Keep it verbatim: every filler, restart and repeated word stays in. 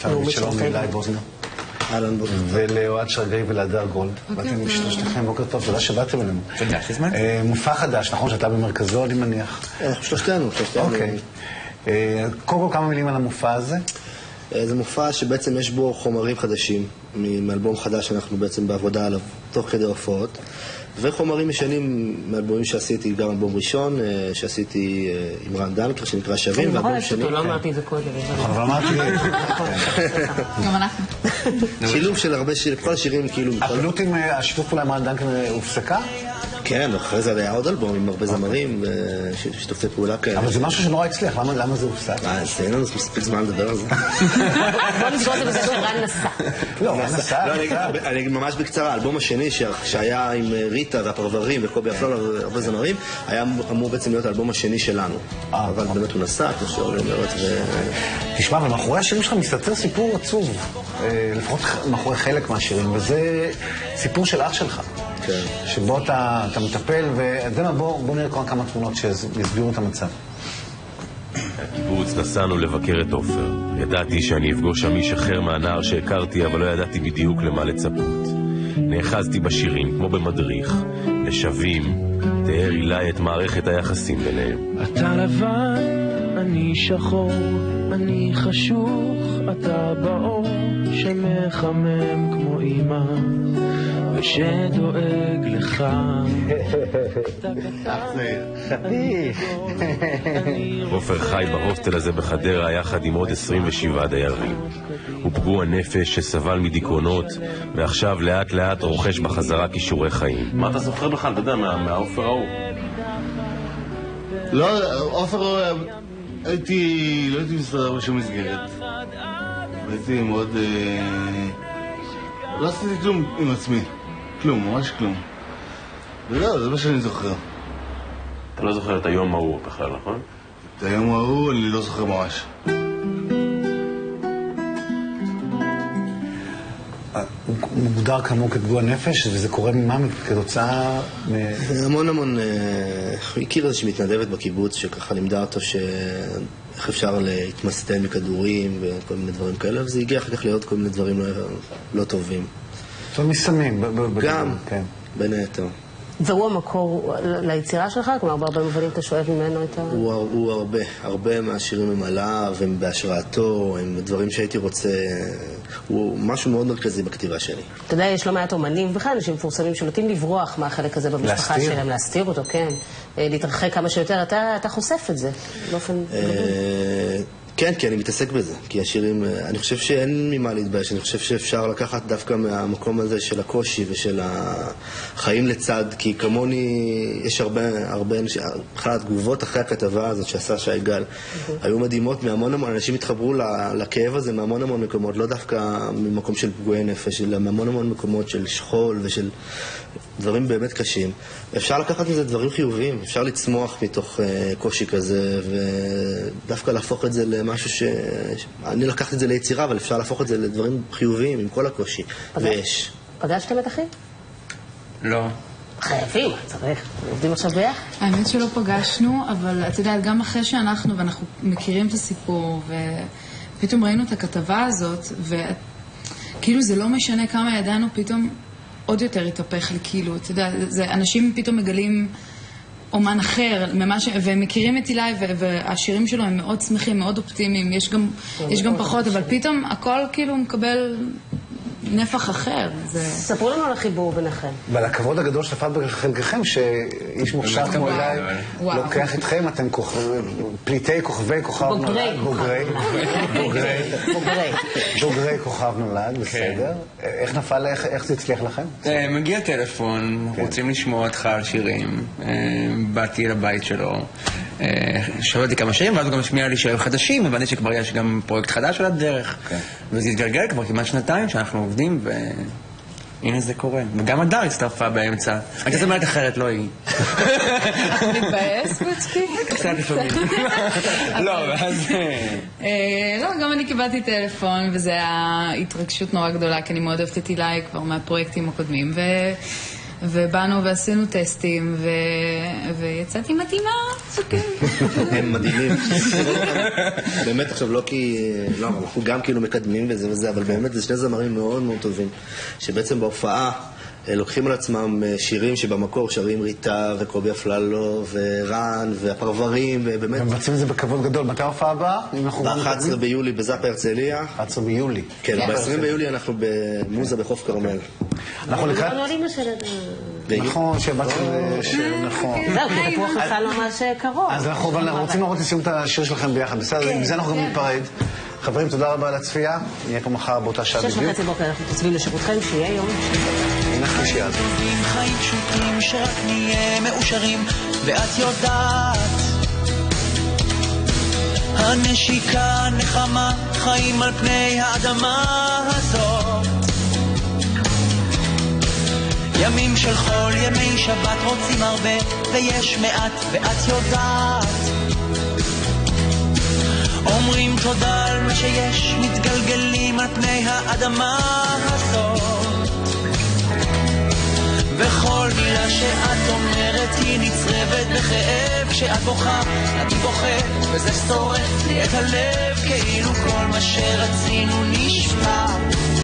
הלאומית שלום לאילי בוזנר. אהלן בוקר. ולאוהד שרגאי ולהדר גולד. באתם שלושתכם, בוקר טוב, תודה שבאתם אלינו. תודה שהזמנת. מופע חדש, נכון שאתה במרכזו, אני מניח. שלושתנו, שלושתנו. אוקיי. קודם כל כמה מילים על המופע הזה? זה מופע שבעצם יש בו חומרים חדשים, מאלבום חדש שאנחנו בעצם בעבודה עליו, תוך כדי הופעות. וחומרים ישנים מאלבומים שעשיתי, גם אלבום ראשון, שעשיתי עם רן דנקר, שנקרא שווים, ואלבום שני. לא אמרתי את זה קודם. אבל אמרתי... גם אנחנו. שילוב של הרבה שירים, כל השירים כאילו... הפעילות עם השיתוף פעולה עם רן דנקר הופסקה? כן, אחרי זה היה עוד אלבום עם הרבה זמרים ושיתופי פעולה כאלה. אבל זה משהו שנורא הצליח, למה זה הופסק? אה, אין לנו מספיק זמן לדבר על זה. בוא נסגור את זה בזה שרן נסע. לא, רן נסע. אני ממש בקצרה, האלבום השני שהיה עם ריטה והפרברים וקובי אפלולה והרבה זמרים, היה אמור בעצם להיות האלבום השני שלנו. אבל באמת הוא נסע, כמו שאולי אומרת, ו... תשמע, אבל מאחורי השירים שלך מסתתר סיפור עצוב, לפחות מאחורי חלק מהשירים, וזה סיפור של אח שלך. שבו אתה מטפל, ובואו נראה כמה תמונות שיסבירו את המצב. בקיבוץ נסענו לבקר את עופר. ידעתי שאני אפגוש שם איש אחר מהנער שהכרתי, אבל לא ידעתי בדיוק למה לצפות. נאחזתי בשירים, כמו במדריך, לשווים, תאר אילי את מערכת היחסים ביניהם. אתה לבן, אני שחור, אני חשוך, אתה באור שמחמם כמו אמא ושדואג לך. עופר חי בהוסטל הזה בחדרה יחד עם עוד עשרים ושבעה דיירים. הוא פגוע נפש שסבל מדיכאונות ועכשיו לאט לאט רוכש בחזרה כישורי חיים. מה אתה זוכר בכלל, אתה יודע, מהעופר ההוא? לא, עופר הייתי, לא הייתי מסתדר בשום מסגרת. הייתי מאוד... לא עשיתי כלום עם עצמי. כלום, ממש כלום. ולא, זה מה שאני זוכר. אתה לא זוכר את היום ההוא בכלל, נכון? את היום ההוא אני לא זוכר ממש. הוא מוגדר כאמור כפגוע נפש, וזה קורה ממה? כתוצאה... המון המון... הוא הכיר איזושהי מתנדבת בקיבוץ שככה לימדה אותו שאיך אפשר להתמסטן מכדורים וכל מיני דברים כאלה, וזה הגיע אחר כך להיות כל מיני דברים לא טובים. זאת אומרת, מסמים. גם, בין היתר. והוא המקור ליצירה שלך? כלומר, בהרבה מובנים אתה שואב ממנו את ה... הוא הרבה, הרבה מהשירים הם עליו, הם בהשראתו, הם דברים שהייתי רוצה... הוא משהו מאוד מרכזי בכתיבה שלי. אתה יודע, יש לא מעט אומנים, בכלל אנשים מפורסמים שנוטים לברוח מהחלק הזה במשפחה שלהם, להסתיר אותו, כן. להתרחק כמה שיותר, אתה חושף את זה, באופן... כן, כי אני מתעסק בזה, כי השירים, אני חושב שאין ממה להתבייש, אני חושב שאפשר לקחת דווקא מהמקום הזה של הקושי ושל החיים לצד, כי כמוני יש הרבה, הרבה אנשים, בכלל התגובות אחרי הכתבה הזאת שעשה שי גל, היו מדהימות מהמון המון, אנשים התחברו לכאב הזה מהמון המון מקומות, לא דווקא ממקום של פגועי נפש, אלא מהמון המון מקומות של שכול ושל דברים באמת קשים. אפשר לקחת מזה דברים חיוביים, אפשר לצמוח מתוך קושי כזה, ודווקא להפוך את זה משהו ש... אני לקחתי את זה ליצירה, אבל אפשר להפוך את זה לדברים חיוביים עם כל הקושי. ויש. פגשתם את אחי? לא. חייבים, צריך. עובדים עכשיו ביחד? האמת שלא פגשנו, אבל את יודעת, גם אחרי שאנחנו, ואנחנו מכירים את הסיפור, ופתאום ראינו את הכתבה הזאת, וכאילו זה לא משנה כמה ידענו, פתאום עוד יותר התהפך לי, כאילו, אתה יודע, אנשים פתאום מגלים... אומן אחר, ממש, והם מכירים את אילי, והשירים שלו הם מאוד שמחים, מאוד אופטימיים, יש גם, יש גם פחות, אבל פתאום הכל כאילו מקבל נפח אחר. ספרו לנו על החיבור ביניכם. ועל הכבוד הגדול שתפת בחלקכם, שאיש מוכשר כמו אילי לוקח אתכם, אתם פליטי כוכבי כוכב נולד, בוגרי, בוגרי, בוגרי כוכב נולד, בסדר. איך נפל, איך זה הצליח לכם? מגיע טלפון, רוצים לשמוע אותך על שירים, באתי לבית שלו, שמעתי כמה שירים, ואז הוא גם השמיע לי שירים חדשים, הבנתי שכבר יש גם פרויקט חדש על הדרך, וזה התגלגל כבר כמעט שנתיים שאנחנו עובדים, והנה זה קורה. וגם הדר הצטרפה באמצע. אני קצת אומרת אחרת, לא היא. את מתבאס בצפי? קצת לפעמים. לא, ואז... לא, גם אני קיבלתי טלפון, וזו הייתה התרגשות נורא גדולה, כי אני מאוד אוהבת את אילי כבר מהפרויקטים הקודמים, ובאנו ועשינו טסטים, ויצאתי מתאימה, הם מדהימים. באמת עכשיו לא כי... לא, אנחנו גם כאילו מקדמים וזה וזה, אבל באמת זה שני זמרים מאוד מאוד טובים, שבעצם בהופעה לוקחים על עצמם שירים שבמקור שרים ריטה וקובי אפללו ורן והפרברים, ובאמת... הם מבצעים את זה בכבוד גדול. מתי ההופעה הבאה? ב-אחד עשרה ביולי בזאפה הרצליה. אחד עשרה ביולי. כן, ב-עשרים ביולי אנחנו במוזה בחוף כרמל. אנחנו לקראת... לא עולים לשלט... נכון, שבאתם... נכון. זהו, כי תפוח נפל ממש קרוב. אז אנחנו רוצים לראות לסיום את השיר שלכם ביחד. בסדר, עם זה אנחנו גם ניפרד. חברים, תודה רבה על הצפייה. נהיה פה מחר באותה שעה בדיוק. שש וחצי בוקר אנחנו תצביעים לשירותכם, שיהיה יום. הנה חמישייה הזאת. חיים פשוטים שרק נהיה מאושרים, ואת יודעת הנשיקה נחמה, חיים על פני האדמה הזאת. ימים של חול, ימי שבת רוצים הרבה, ויש מעט, ואת יודעת אומרים תודה על מה שיש, מתגלגלים על פני האדמה הזאת. וכל מילה שאת אומרת היא נצרבת בכאב, כשאת בוכה, אני בוכה, וזה שורף לי את הלב, כאילו כל מה שרצינו נשמע.